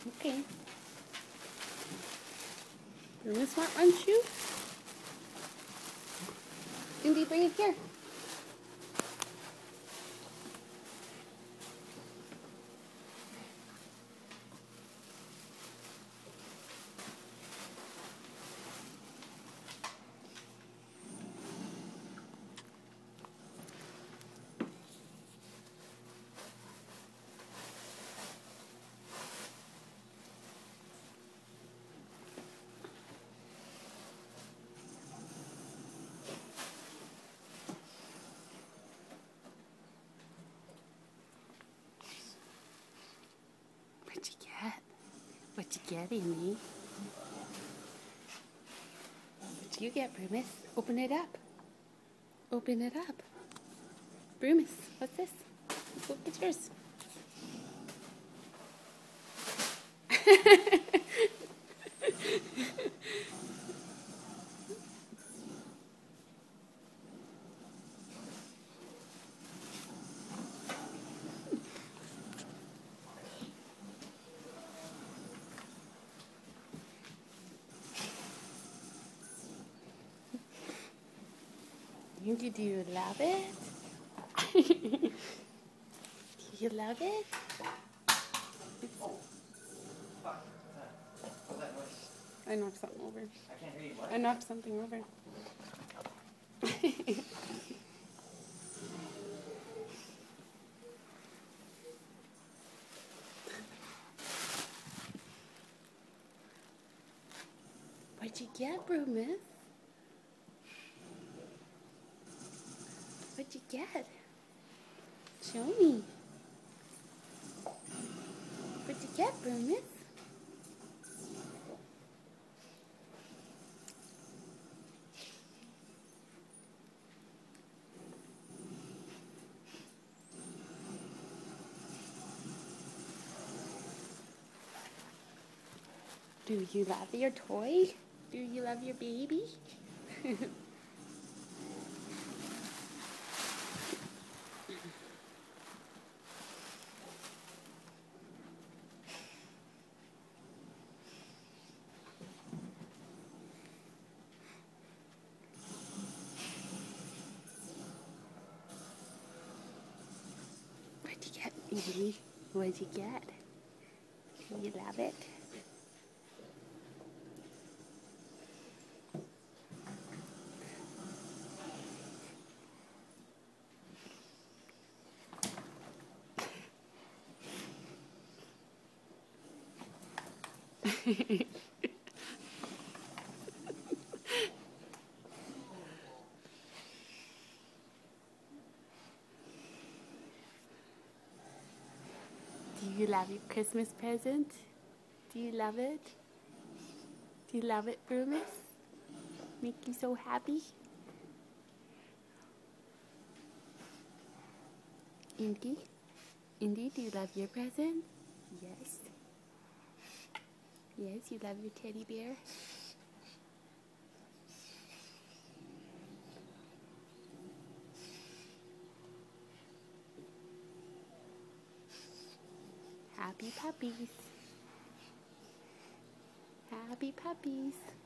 Okay. Brumis want one shoe? Indy, bring it here. What'd you get? What'd you get, Indy? What'd you get, Brumis? Open it up. Open it up. Brumis, what's this? Look, it's yours. Indy, do you love it? Do you love it? I knocked something over. I can't hear you. What? I knocked something over. What'd you get, Brumis? What'd you get? Show me. What'd you get, Brumis? Do you love your toy? Do you love your baby? What'd you get, Indy? What'd you get? Do you love it? Do you love your Christmas present? Do you love it? Do you love it, Brumis? Make you so happy? Indy? Indy, do you love your present? Yes. Yes, you love your teddy bear? Happy puppies. Happy puppies.